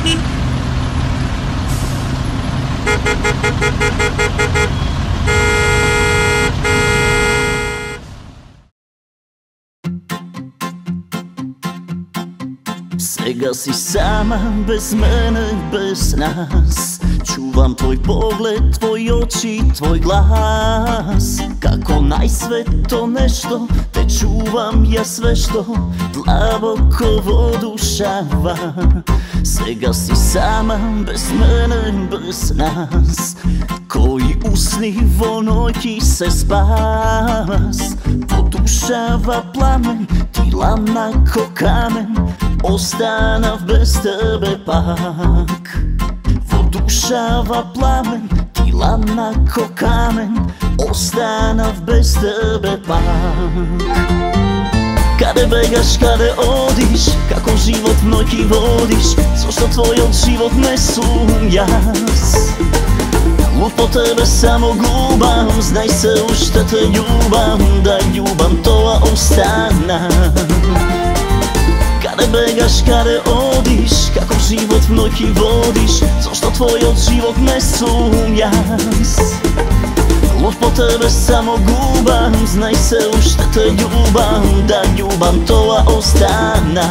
Сега си сама, без мене, без нас. Čuvam tvoj pogled, tvoj oči, tvoj glas. Kako najsveto nešto, te čuvam ja sve što dlaboko vodušava. Svega si sama, bez mene, bez nas. Koji usni vonojki se spas. Podušava plamen, ti lana ko kamen. Ostanav bez tebe pak. Vodušava plamen, ti lana ko kamen. Ostanav bez tebe pak. Kade begaš, kade odiš, kako život mnojki vodiš. Zašto tvoj život ne sumnjas? Lud po tebe samo gubam, znaj se u šta te ljubam, da ljubam to ostana. Kade begaš, kade odiš, kako život mnojki vodiš. Zašto tvoj život ne sumnjas? Lud po tebe samo gubam, znaj se u šta te ljubam, da ljubam to ostana.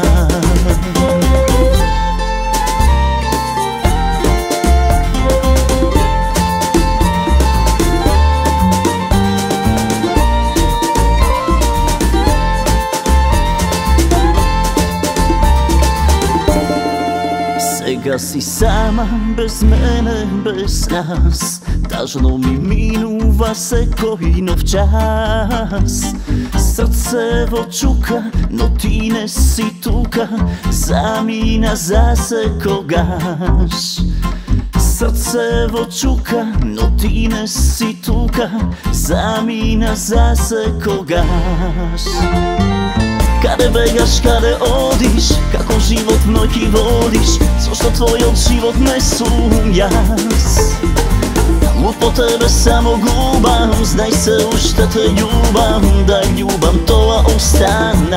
Сега си sama, bez mene, bez nas. Tažno mi minuva se koji nov čas. Srce vočuka, no ti ne si tuka. Zamina za se kogaš. Srce vočuka, no ti ne si tuka. Zamina za se kogaš. Kade begaš, kade odiš, kako život mnojki vodiš. Zašto tvoj život ne sumnjas? Lud po tebe samo gubam, znaj se u šta te ljubam, da ljubam to ostana.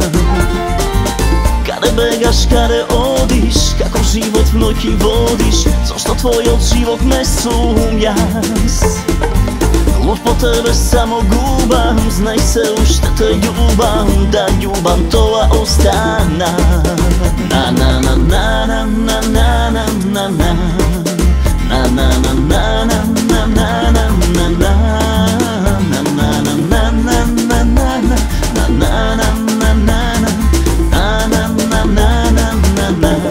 Kade begaš, kade odiš, kako život mnojki vodiš. Zašto tvoj život ne sumnjas? Lud po tebe samo gubam, znaj se u šta te ljubam, da ljubam to ostana. Na na na na na na na na na na. Na na na na na na na na na na. Na na na na na na na na. Na na na na na na. Na na na na na na na.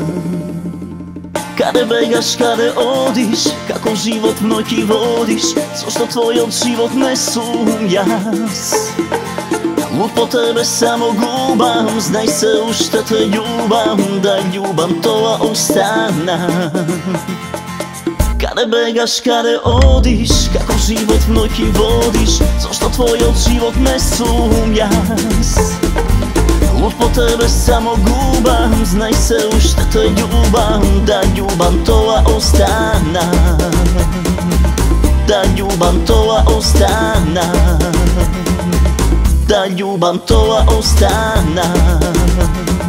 Kade begaš, kade odiš, kako život mnojki vodiš. Zašto tvoj život ne sumnjas? Lud po tebe samo gubam, znaj se u šta te ljubam, da ljubam to ostana. Kade begaš, kade odiš, kako život mnojki vodiš. Zašto tvoj život ne sumnjas? Lud po tebe samo gubam, znaj se u šta te ljubam, da ljubam to ostana. Da ljubam to ostana. Da ljubam to ostana.